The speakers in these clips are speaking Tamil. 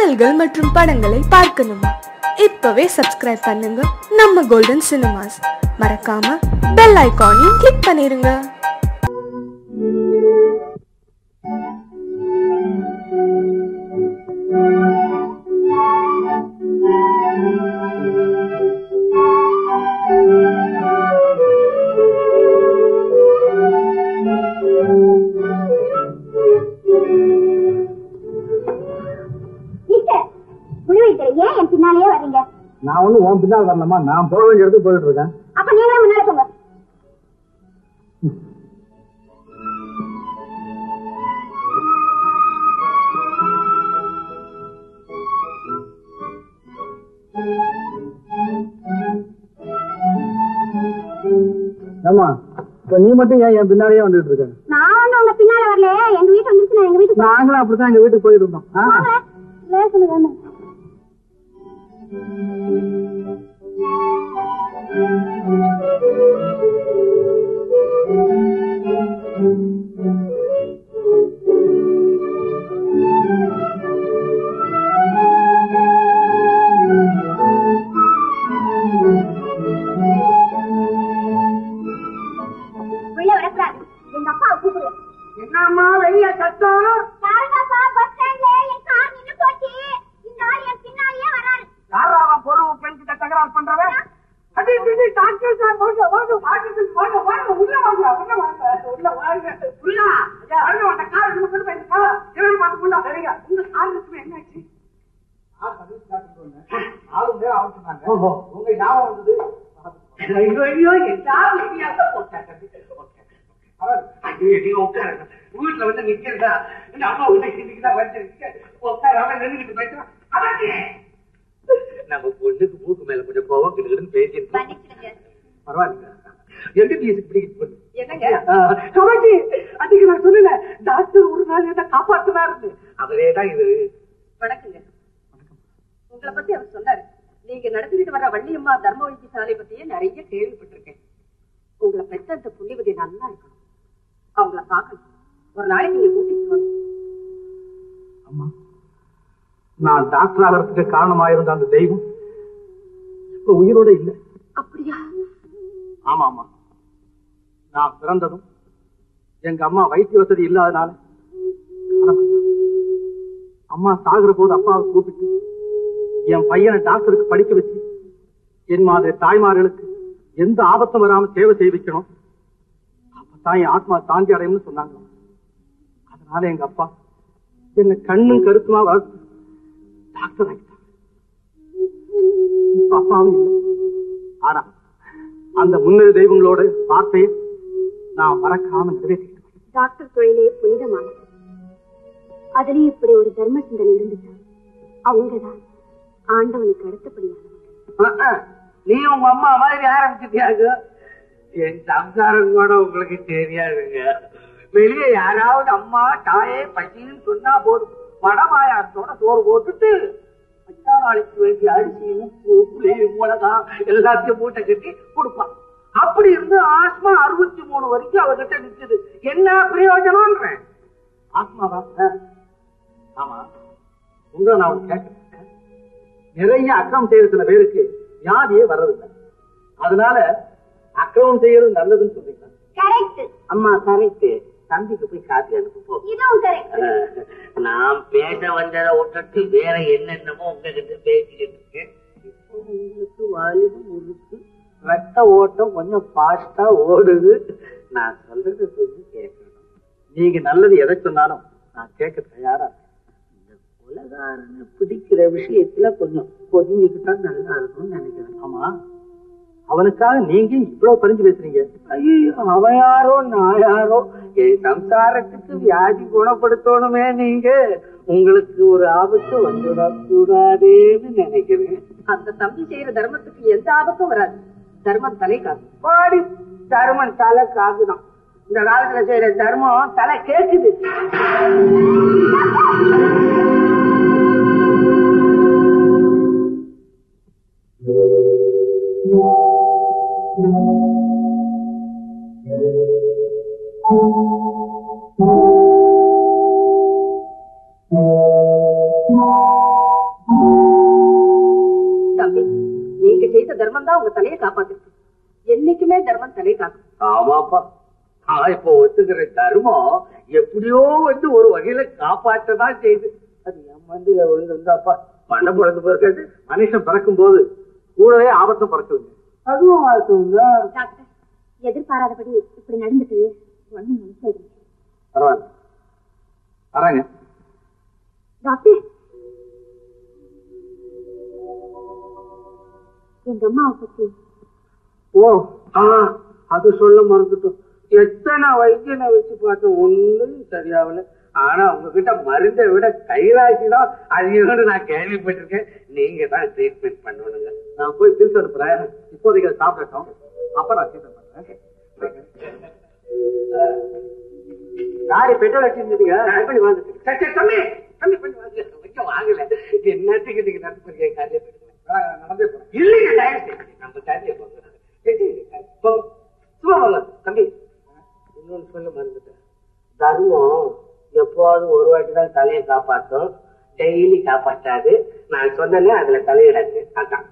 பாடல்கள் மற்றும் படங்களை பார்க்கணுமா? இப்பவே சப்ஸ்கிரைப் பண்ணுங்க நம்ம கோல்டன் சினிமாஸ். மறக்காம பெல் ஐகானையும் கிளிக் பண்ணிருங்க. நான் ஒண்ணு உன் பின்னால் வரலாமா? நான் போக வேண்டிய இடத்துக்கு போயிட்டு இருக்கேன். அப்ப நீங்களே முன்னாடி போங்க. ஆமா, இப்ப நீ மட்டும் ஏன் என் பின்னாலேயே வந்துட்டு இருக்க? நான் வந்து உங்க பின்னால வரல, எங்க வீட்டு வந்துச்சு. நான் எங்க வீட்டுக்கு நாங்களும் அப்படித்தான் எங்க வீட்டுக்கு போயிட்டு இருந்தோம். எங்க அப்பா கூப்பிடு. என்னம்மா வெளிய சத்தம்? யாருங்கப்பா பஸ் ஸ்டாண்ட்ல என் கார் நின்னு போச்சு. இந்த ஆள் என் பின்னாலேயே வராரு. யாரா அவன் பொறுப்பு பெண்கிட்ட தகராறு பண்றவன்? அடி அடி டாக்டர் சார் வாங்க வாங்க வாங்க வாங்க உள்ள வாங்க உள்ள வாங்க உள்ள அங்க அந்த கார் நம்ம கொண்டு போய் இரவு பார்த்து உள்ள சரிங்க. உங்க கார் இருக்கு என்னாச்சு? கார் சர்வீஸ் கார்டு சொன்னேன். 4 நேரம் ஆகும் சொன்னாங்க. ஓஹோ, உங்க ஞாபகம் வந்தது. ஐயோ ஐயோ எல்லாரும் ரெடியாக போட்டாங்க. வீட்டுல வந்து நிக்கிறதா அம்மா இன்னைக்குதான் வச்சிருக்கு. அவன் நின்றுட்டு பேசுறான். நம்ம பொண்ணுக்கு மூக்கு மேல கொஞ்சம் கோவம் கிடுன்னு பேசியிருக்கோம். பரவாயில்ல, எம்பிபிஎஸ் பிடிக்கிட்டு பொண்ணு. சரோஜி, அதுக்கு நான் சொல்லல, டாக்டர் ஒரு நாள் என்ன காப்பாத்தினாரு. அவரேதான் இது. வணக்கங்க. உங்களை பத்தி அவர் சொன்னாரு. நீங்க நடத்திட்டு வர வள்ளியம்மா தர்ம வைத்தியசாலை பத்தியே நிறைய கேள்விப்பட்டிருக்கேன். உங்களை பெற்ற அந்த புண்ணியவதி நல்லா இருக்கணும். அவங்கள பார்க்கணும். ஒரு நாளைக்கு நீங்க கூட்டிட்டு வாங்க. அம்மா, நான் டாக்டர் ஆகிறதுக்கு காரணமாயிருந்த அந்த தெய்வம் இப்ப உயிரோட இல்லை. அப்படியா? ஆமா ஆமா, நான் பிறந்ததும் எங்க அம்மா வைத்திய வசதி இல்லாதனால அம்மா சாகுற போது அப்பாவை கூப்பிட்டு என் பையனை டாக்டருக்கு படிக்க வச்சு என் மாதிரி தாய்மார்களுக்கு எந்த ஆபத்தும் வராம சேவை செய்ய வைக்கணும், அப்பதான் என் ஆத்மா சாந்தி அடையும்னு சொன்னாங்க. அதனால எங்க அப்பா என்ன கண்ணும் கருத்துமா வளர்த்து டாக்டர் ஆகிட்டாங்க. அப்பாவும் இல்லை. ஆனா அந்த முன்னேற தெய்வங்களோட வார்த்தையை நான் மறக்காம நிறைவேற்றிட்டேன். டாக்டர் தொழிலே புனிதமானது. அதுலயும் இப்படி ஒரு தர்ம சிந்தனை இருந்துச்சா? அவங்கதான் ஆண்டவனுக்கு அடுத்தபடியானவங்க. நீ உங்க அம்மா மாதிரி ஆரம்பிச்சுட்டியாங்க. என் சம்சாரம் கூட உங்களுக்கு தெரியாதுங்க. வெளியே யாராவது அம்மா தாயே பசின்னு சொன்னா போதும், வடமாயாத்தோட சோறு போட்டுட்டு அச்சா நாளைக்கு வேண்டிய அரிசி உப்பு புளி மிளகா எல்லாத்தையும் மூட்டை கட்டி கொடுப்பான். அப்படி இருந்து ஆஸ்மா 63 வரைக்கும் அவர்கிட்ட நிக்குது. என்ன பிரயோஜனம்ன்றேன்? ஆத்மாவா? ஆமா, உங்களை நான் கேட்கிறேன். நிறைய அக்கிரமம் செய்யற சில பேருக்கு வியாதியே வர்றதில்லை. அதனால அக்கிரமம் செய்யறது நல்லதுன்னு சொல்றீங்களா? கரெக்ட் அம்மா, கரெக்ட். தம்பிக்கு போய் காப்பி அனுப்பு. இதுவும் கரெக்ட். நான் பேச வந்ததை விட்டுட்டு வேற என்னென்னமோ உங்ககிட்ட பேசிக்கிட்டு இருக்கேன். இப்போ உங்களுக்கு வாலிபம் இருக்கு, ரத்த ஓட்டம் கொஞ்சம் பாஸ்டா ஓடுது. நான் சொல்றது கொஞ்சம் கேட்கணும். நீங்க நல்லது எதை சொன்னாலும் நான் கேட்க தயாரா. இந்த கொலைகாரனை பிடிக்கிற விஷயத்துல கொஞ்சம் பொதுங்கிக்கிட்டா நல்லா இருக்கும்னு நினைக்கிறேன். ஆமா, அவனுக்காக நீங்க இவ்வளவு பறிஞ்சு பேசுறீங்க. ஐயோ, அவன் யாரோ நான் யாரோ? என் சம்சாரத்துக்கு வியாதி குணப்படுத்தணுமே. நீங்க உங்களுக்கு ஒரு ஆபத்து வந்துடக்கூடாதேன்னு நினைக்கிறேன். அந்த தம்பி செய்யற தர்மத்துக்கு எந்த ஆபத்தும் வராது. தர்மம் தலை காக்கும். பாடி தர்மம் தலை காக்குதான். இந்த காலத்துல செய்யற தர்மம் தலை கேக்குது. தர்மம் தான் உங்க தலையை காப்பாத்துருக்கு. என்னைக்குமே தர்மம் தலையை காக்கும். ஆமாப்பா, நான் இப்ப ஒத்துக்கிற தர்மம் எப்படியோ வந்து ஒரு வகையில காப்பாற்றதான் செய்யுது. அது என் மண்டியில விழுந்திருந்தாப்பா மண்ணை பிறந்து பிறக்காது. மனுஷன் பிறக்கும் போது கூடவே ஆபத்தும் பிறக்குதுங்க. அதுவும் வாழ்த்துதான். டாக்டர், எதிர்பாராதபடி இப்படி நடந்துட்டு ஒண்ணும் நினைச்சது. பரவாயில்ல, வரேங்க. டாக்டர், எங்க அம்மாவை பத்தி. ஓ, அது சொல்ல மறந்துட்டோம். எத்தனை வைத்தியனை வச்சு பார்த்தோம், ஒண்ணும் சரியாகல. ஆனா உங்ககிட்ட மருந்தை விட கைராசி தான் அதிகம்னு நான் கேள்விப்பட்டிருக்கேன். நீங்க தான் ட்ரீட்மெண்ட் பண்ணணுங்க. நான் போய் பிரிச்சு அனுப்புறேன். இப்போதைக்கு அதை சாப்பிடட்டும், அப்ப நான் ட்ரீட்மெண்ட் பண்றேன். யாரு பெட்ரோல் அடிச்சிருந்தீங்க? பண்ணி வாங்கிட்டு கம்மி கம்மி பண்ணி வாங்க. கொஞ்சம் வாங்கல. என்னத்துக்கு நீங்க நடந்து போறீங்க? காலையில போயிடுவேன். நடந்தே போறேன். இல்லைங்க, நம்ம காலையில போங்க. சும்மா வாங்க தம்பி. இன்னொன்னு சொல்ல மறந்துட்டேன். தர்மம் எப்போது ஒரு வாட்டி தான் தலையை காப்பாற்றும், டெய்லி காப்பாற்றாது. நான் சொன்னேன்னே அதுல தலையிடாது. அதான்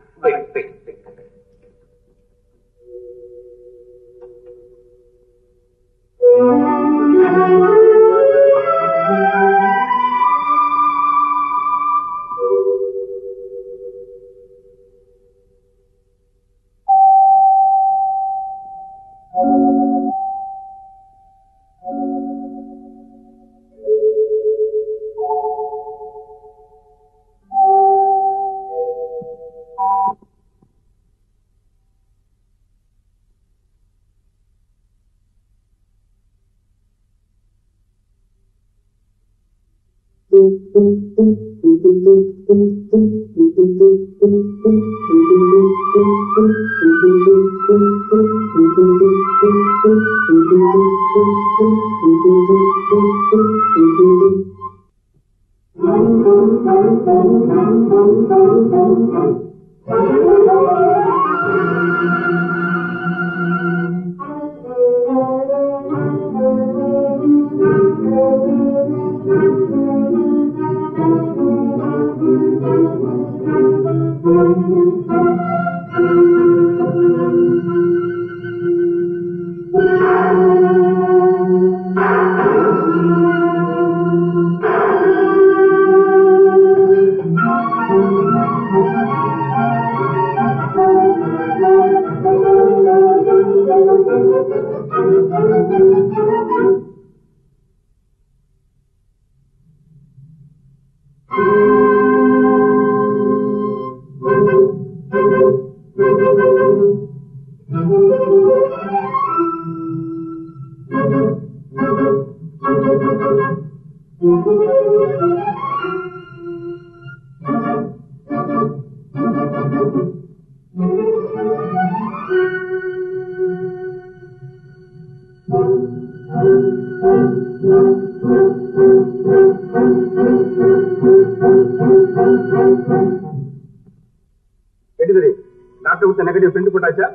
டாக்டர் கொடுத்த நெகட்டிவ் பிரிண்ட் போட்டாச்சா?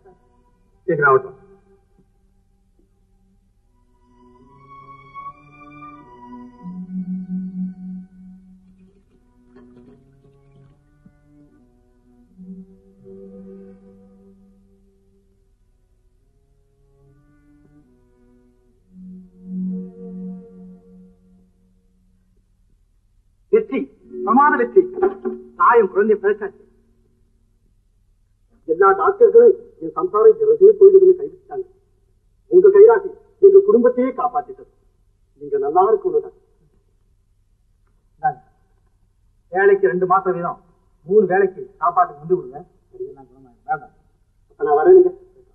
சீக்கிரம் ஆகட்டும். வெற்றி, பிரமாத வெற்றி. தாயும் குழந்தை பிழைச்சாச்சு. எல்லா டாக்டர்களும் என் சம்சாரம் ஜெரதே போயிடுன்னு கைவிட்டாங்க. உங்க கைராசி எங்க குடும்பத்தையே காப்பாத்திட்டது. நீங்க நல்லா இருக்கணும். வேலைக்கு 2 மாசம் வீதம் 3 வேலைக்கு சாப்பாட்டுக்கு வந்து விடுங்க. வேண்டாம், அப்ப நான் வரேனுங்க.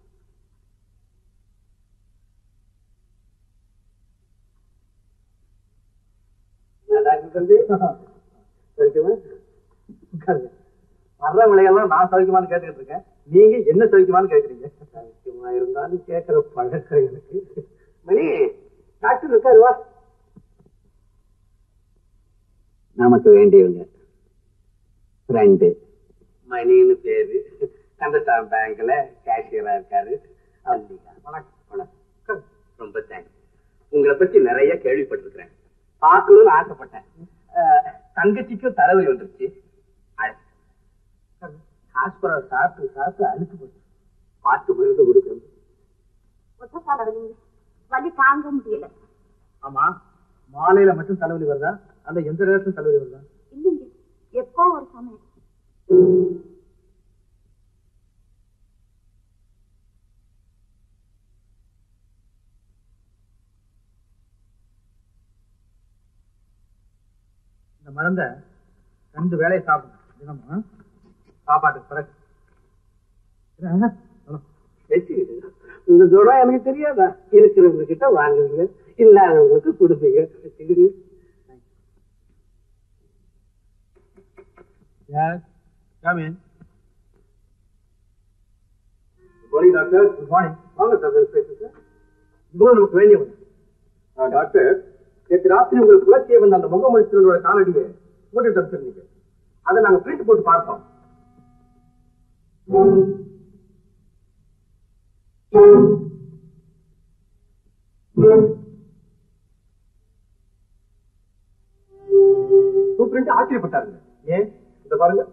வர்றவங்களையெல்லாம் நான் சௌக்கியமானு கேட்டுக்கிட்டு இருக்கேன். நீங்க என்ன சௌக்கியமானு கேட்கறீங்க? சௌக்கியமா இருந்தாலும் கேட்கிற பழக்கம் எனக்கு. மணி டாக்டர் இருக்காருவா. நமக்கு வேண்டியவங்க ஃப்ரெண்டு மணின்னு பேரு. கந்தசாமி பேங்க்ல கேஷியரா இருக்காரு. வணக்கம். ரொம்ப தேங்க்ஸ். உங்களை பத்தி நிறைய கேள்விப்பட்டிருக்கிறேன், பார்க்கணும்னு ஆசைப்பட்டேன். தங்கச்சிக்கும் தலைவலி வந்துருச்சு. ஆஸ்பரஸ் சாப்பிட்டு சாப்பிட்டு அழுத்து போச்சு. பார்த்து மருந்து கொடுக்கணும். ஒத்தக்கால வலிங்க, வலி தாங்க முடியல. ஆமா, மாலையில மட்டும் தலைவலி வருதா அந்த எந்த நேரத்தும் தலைவலி வருதா? இல்லைங்க, எப்போ ஒரு சமயம். இந்த மருந்த 2 வேளையை சாப்பிடுங்க தினமும். சாப்பாட்டுக்கு பிறகு இந்த ஜுரம் எனக்கு தெரியாதா? இருக்கிறவங்க கிட்ட வாங்குவீங்க, இல்லாதவங்களுக்கு கொடுப்பீங்க. Doctor, good morning. வாங்க சார். இவ்வளவு நமக்கு வேண்டியவங்க. டாக்டர், நேற்று ராத்திரி உங்களுக்கு புலர்ச்சியை வந்த அந்த முகமொழித்தினோட காலடியை போட்டு தடுத்துருந்தீங்க. அதை நாங்க பிரிண்ட் போட்டு பார்த்தோம். சூப்பரண்ட் ஆச்சரியப்பட்டாருங்க. ஏன் இத பாருங்க,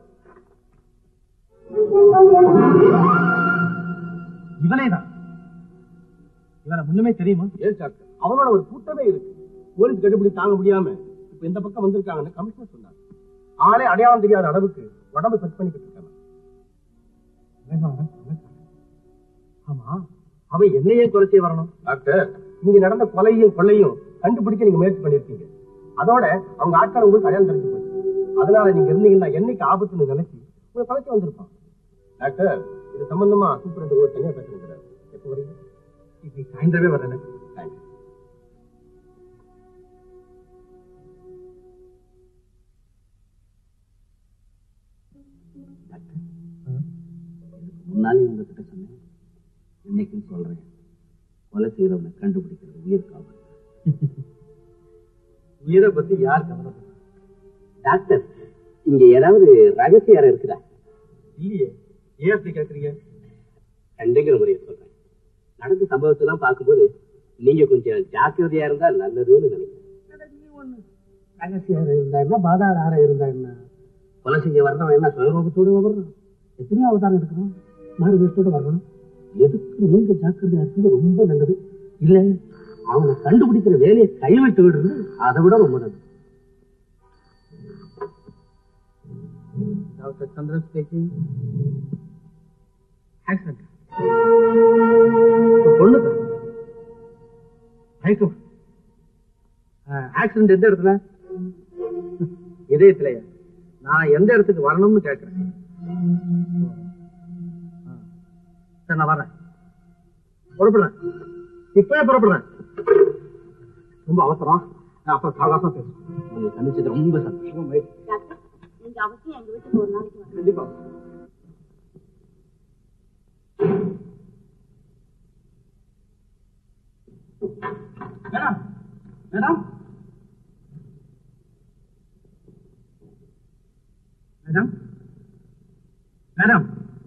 இவனேதான். இவனை முன்னமே தெரியுமா? ஏன் டாக்டர், அவனோட ஒரு கூட்டமே இருக்கு. போலீஸ் கண்டுபிடி தாங்க முடியாம இப்ப இந்த பக்கம் வந்திருக்காங்கன்னு கமிஷனர் சொன்னாங்க. ஆளே அடையாளம் தெரியாத அளவுக்கு உடம்பு செட் பண்ணிக்கிட்டு இருக்காங்க. ஆமா, அவன் என்னையே கொலை செய்ய வரணும்? டாக்டர், இங்க நடந்த கொலையும் கொள்ளையும் கண்டுபிடிக்க நீங்க முயற்சி பண்ணிருக்கீங்க. அதோட அவங்க ஆட்கள் உங்களுக்கு அடையாளம் தெரிஞ்சு போச்சு. அதனால நீங்க இருந்தீங்கன்னா என்னைக்கு ஆபத்துன்னு நினைச்சு உங்களை கொலைச்சு வந்திருப்பான். டாக்டர், இது சம்பந்தமா சூப்பரண்ட் கூட தனியா பேசுறாரு. எப்ப வரீங்க? இப்படி சாயந்தரமே வரல. முன்னாலே உங்ககிட்ட சொன்னேன், இன்னைக்கும் சொல்றேன், கொலை செய்யறவனை கண்டுபிடிக்கிறது உயிர் காவல். உயிரை பத்தி யார் கவலைப்படுற? டாக்டர், இங்க ஏதாவது ரகசியம் இருக்குதா? இல்லையே. ஏன் அப்படி கேட்கறீங்க? கண்டுங்கிற முறையை சொல்றேன். நடந்த சம்பவத்தெல்லாம் பார்க்கும்போது நீங்க கொஞ்சம் ஜாக்கிரதையா இருந்தா நல்லதுன்னு நினைக்கிறேன். ரகசியம் இருந்தா என்ன, பாதாள ஆற இருந்தா என்ன, கொலை செய்ய வரணும் என்ன சுயரூபத்தோடு வரணும், எத்தனையோ அவதாரம் எடுக்கணும், மாறு வீட்டோடு வரணும். எதுக்கு நீங்க ஜாக்கிரதையா இருக்கிறது ரொம்ப நல்லது. இல்ல அவனை கண்டுபிடிக்கிற வேலையை கைவிட்டு விடுறது அதை விட ரொம்ப நல்லது. Doctor Chandran speaking. ஆக்சிடென்ட். பொண்ணுதான். ஆக்சிடென்ட் எந்த இடத்துல? இதயத்திலேயே. நான் எந்த இடத்துக்கு வரணும்னு கேட்கிறேன். சரி, நான் வரேன். புறப்படுறேன். இப்பவே புறப்படுறேன். ரொம்ப அவசரம். அப்ப சாகாசம் பேசுறேன். உங்களை சந்திச்சது ரொம்ப சந்தோஷம். நீங்க அவசியம் எங்க வீட்டுக்கு ஒரு நாளைக்கு வாங்க. கண்டிப்பா. Madam, madam, madam, madam,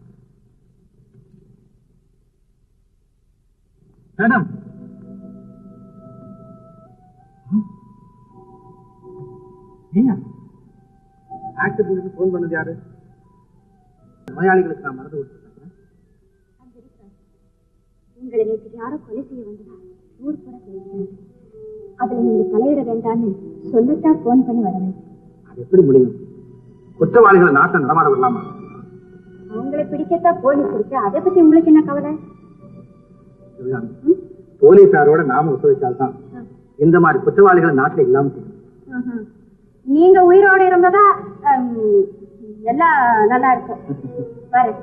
madam, accident phone பண்ணது யாரு? நோயாளிகளுக்கு நான் மறந்து கொடுத்துருக்கேன். உங்களை நேற்று யாரோ கொலை செய்ய வந்ததா ஊர் கூட பேசுறாங்க. அதுல நீங்க தலையிட வேண்டாம்னு சொல்லத்தான் போன் பண்ணி வரவேன். அது எப்படி முடியும்? குற்றவாளிகளை நாட்டை நடமாட விடலாமா? அவங்களை பிடிக்கத்தான் போலீஸ் இருக்கு. அதை பத்தி உங்களுக்கு என்ன கவலை? போலீசாரோட நாம ஒத்துழைச்சால்தான் இந்த மாதிரி குற்றவாளிகளை நாட்டில் இல்லாம செய்யும். நீங்க உயிரோட இருந்ததா எல்லாம் நல்லா இருக்கும். பாரு,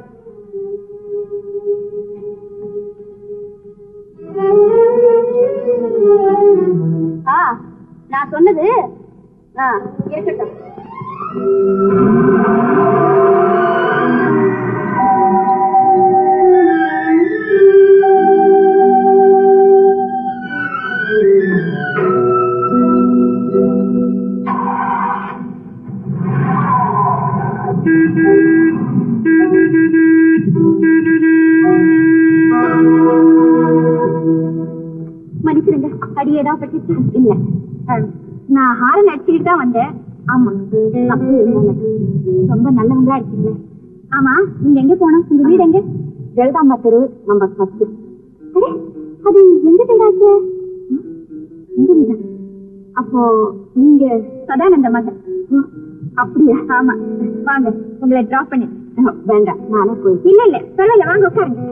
நான் சொன்னது இருக்கட்டும். மன்னிச்சிருங்க, அடியேதான் பட்டுச்சு. இல்ல, நான் ஹாரன் அடிச்சுக்கிட்டு தான் வந்தேன். ஆமா, ரொம்ப நல்லவங்களா இருக்கீங்க. ஆமா, நீங்க எங்க போனோம்? உங்க வீடு எங்க? ஜெயதாம்பா தெரு நம்பர் 10. அது எங்க வீடாச்சு? உங்க வீடா? அப்போ நீங்க சதானந்த மகன்? அப்படியா? ஆமா, வாங்க உங்களை டிராப் பண்ணி. வேண்டாம், நானே போய். இல்ல இல்ல சொல்லல, வாங்க உட்காருங்க.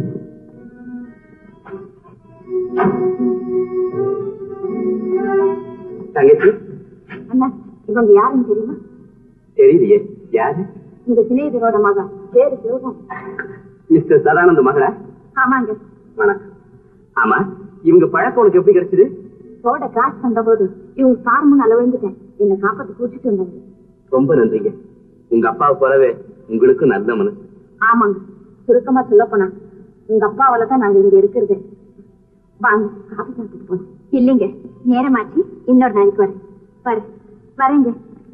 தங்கச்சி, அண்ணா இவங்க யாருன்னு தெரியுமா? தெரியலையே. யாரு? இந்த சிநேகிதரோட மகன், பேரு சிவகம். மிஸ்டர் சதானந்த மகளா? ஆமாங்க. வணக்கம். ஆமா, இவங்க பழக்கம் உனக்கு எப்படி கிடைச்சது? ரோட கிராஸ் பண்ற போது இவங்க கார் முன் அளவிழுந்துட்டேன். என்னை காப்பாத்து கூச்சிட்டு வந்தாங்க. ரொம்ப நன்றிங்க. உங்க அப்பாவை போலவே உங்களுக்கு நல்ல மனசு. ஆமாங்க, சுருக்கமா சொல்ல போனா உங்க அப்பாவால தான் நாங்க இங்க இருக்கிறது. வாங்க காப்பி சாப்பிட்டு போனோம். இல்லைங்க, நேரமாச்சு, இன்னொரு நாளைக்கு வரேங்க.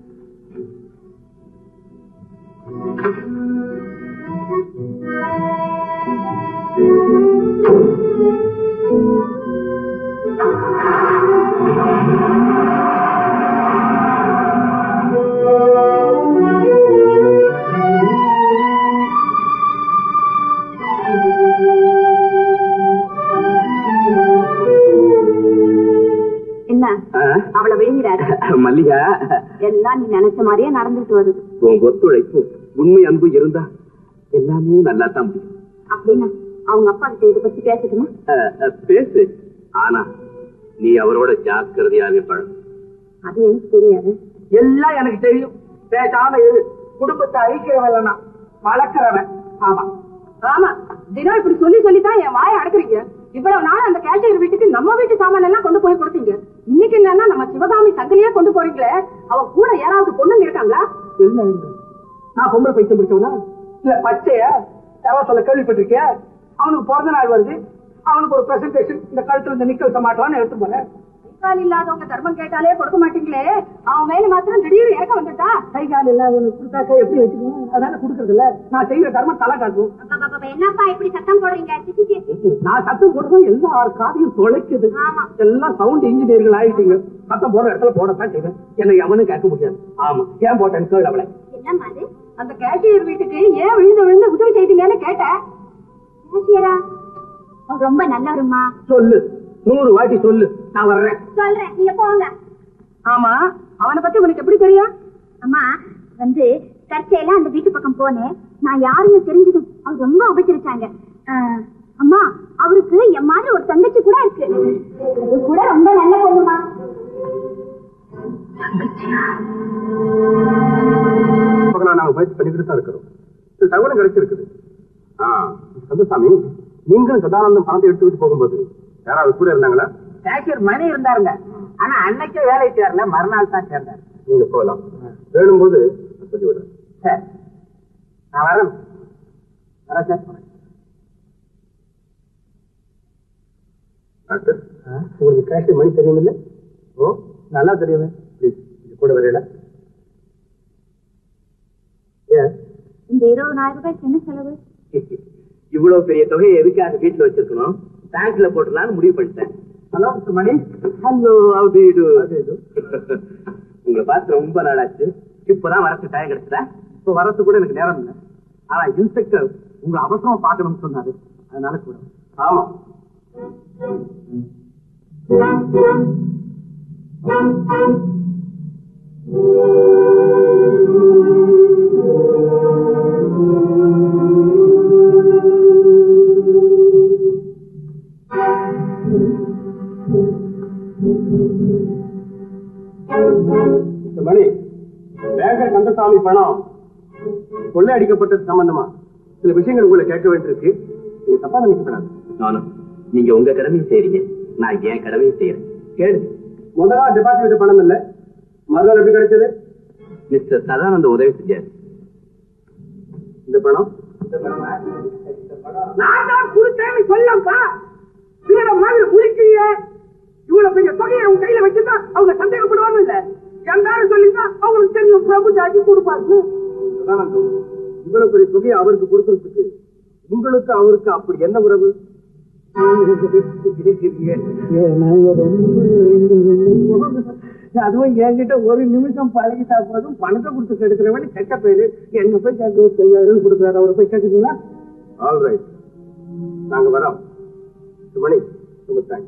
என்ன அவளை விழுங்கிறாரு மல்லிகா? எல்லாம் நீ நினைச்ச மாதிரியே நடந்துட்டு வருது. உன் ஒத்துழைப்பு, உண்மை, அன்பு இருந்தா எல்லாமே நல்லா தான் முடியும். அப்படின்னா அவங்க அப்பா கிட்ட இதை பத்தி பேசட்டுமா? பேசு. ஆனா நீ அவரோட ஜாக்கிரதையாவே பழகும். அது எனக்கு தெரியாது. எல்லாம் எனக்கு தெரியும். பேசாம இரு. குடும்பத்தை அழிக்கிறவன் வளர்க்கிறவன். ஆமா ஆமா, தினம் இப்படி சொல்லி சொல்லிதான் என் வாயை அடக்குறீங்க. இவ்வளவு நாள் அந்த கேட்டகரி வீட்டுக்கு நம்ம வீட்டு சாமான எல்லாம் கொண்டு போய் கொடுத்தீங்க. இன்னைக்கு என்னன்னா நம்ம சிவகாமி சங்கிலியே கொண்டு போறீங்களே, அவ கூட யாராவது பொண்ணுங்க இருக்காங்களா? என்ன நான் பொம்பளை பைத்தியம் பிடிச்சவனா? இல்ல பச்சைய சொல்ல கேள்விப்பட்டிருக்கேன். அவனுக்கு பிறந்த நாள் வருது, அவனுக்கு ஒரு பிரசன்டேஷன், இந்த கழுத்துல இந்த நிக்கல் சமாட்டலான்னு எடுத்து போனேன். கைகால் இல்லாதவங்க தர்மம் கேட்டாலே கொடுக்க மாட்டீங்களே, அவன் மேல மாத்திரம் திடீர்னு இறக்க வந்துட்டா? கைகால் இல்லாதவனுக்கு கொடுத்தாக்க எப்படி வச்சுக்கணும்? அதனால கொடுக்கறது இல்ல. நான் செய்யற தர்மம் தலை காட்டும். என்னப்பா இப்படி சத்தம் போடுறீங்க? நான் சத்தம் போடுறதும் எல்லாரும் காதையும் தொலைக்குது. எல்லாம் சவுண்ட் இன்ஜினியர்கள் ஆயிட்டீங்க. சத்தம் போடுற இடத்துல போடத்தான் செய்வேன். என்னை எவனும் கேட்க முடியாது. ஆமா, ஏன் போட்டேன்னு கேள் அவளை. என்னம்மா அது? அந்த கேஷியர் வீட்டுக்கு ஏன் விழுந்து விழுந்து உதவி செய்தீங்கன்னு கேட்டேன். ரொம்ப நல்லவருமா. சொல்லு, 100 வாட்டி சொல்லு, நான் வர்றேன். சொல்றேன், நீங்க போங்க. ஆமா, அவனை பத்தி உனக்கு எப்படி தெரியும்? அம்மா வந்து சர்ச்சையில அந்த வீட்டு பக்கம் போனேன். நான் யாருன்னு தெரிஞ்சதும் அவர் ரொம்ப உபச்சரிச்சாங்க. அம்மா, அவருக்கு என் மாதிரி ஒரு தங்கச்சி கூட இருக்கு. அது கூட ரொம்ப நல்ல பொண்ணுமா. நாங்க முயற்சி பண்ணிக்கிட்டு தான் இருக்கிறோம். தகவலும் கிடைச்சிருக்குது. கந்தசாமி, நீங்களும் சதானந்தம் பணத்தை எடுத்துக்கிட்டு போகும்போது யாராவது கூட இருந்தாங்களா? கேஷியர் மணி இருந்தாருங்க. ஆனா அன்னைக்கே வேலை சேரல, மறுநாள் தான் சேர்ந்தாரு. நீங்க போகலாம். வேணும்போது சொல்லி விடுறேன். சரி, நான் வரேன். டாக்டர், உங்களுக்கு கேஷியர் மணி தெரியுமில்ல? ஓ, நல்லா தெரியுமே. ப்ளீஸ், இது கூட வரையில. இந்த 20,000 ரூபாய்க்கு என்ன செலவு? இவ்வளவு பெரிய தொகையை எதுக்காக வீட்டுல வச்சிருக்கணும்? பேங்க்ல போட்டுலான்னு முடிவு பண்ணிட்டேன். ஹலோ மணி. ஹலோ, உங்களை பார்த்து ரொம்ப நாளாச்சு. இப்பதான் வரத்து டைம் கிடைச்சதா? இப்ப வரது கூட எனக்கு நேரம் இல்லை. ஆனா இன்ஸ்பெக்டர் உங்க அவசரமா பாக்கணும்னு சொன்னாரு, அதனால கூட. ஆமா, மணி, பேங்கர் கந்தசாமி பணம் கொள்ளை அடிக்கப்பட்டது சம்பந்தமா சில விஷயங்கள் உங்களை கேட்க வேண்டியிருக்கு. நீங்க தப்பா நினைக்கப்படாது. நானும் நீங்க உங்க கடமையை செய்றீங்க, நான் என் கடமையை செய்யறேன். கேளு. முதல் நாள் டெபாசிட் பணம் இல்ல, மறுநாள் எப்படி கிடைச்சது? மிஸ்டர் சதானந்த உதவி செஞ்சாரு. இந்த பணம் நான் தான் கொடுத்தேன்னு சொல்லப்பா. இவர மாதிரி முடிக்கிறீங்க. இவ்வளவு பெரிய தொகையை உங்க கையில வச்சுதான் அவங்க சந்தேகப்படுவாங்க. இல்ல எல்லாரும் சொல்லிதான் அவங்களுக்கு தெரியும் பிரபு ஜாதி கொடுப்பாரு. சதானந்தம், இவ்வளவு பெரிய தொகையை அவருக்கு கொடுக்கறதுக்கு உங்களுக்கு அவருக்கு அப்படி என்ன உறவு? அதுவும் என்கிட்ட ஒரு நிமிஷம் பழகிட்டா போதும் பணத்தை கொடுத்து கெடுக்கிறவனு கெட்ட பேரு. எங்க போய் கேட்க கொடுக்குறாரு, அவரை போய் கேட்டுக்கீங்களா? ஆல் ரைட், நாங்க வரோம். மணி ரொம்ப தேங்க்ஸ்.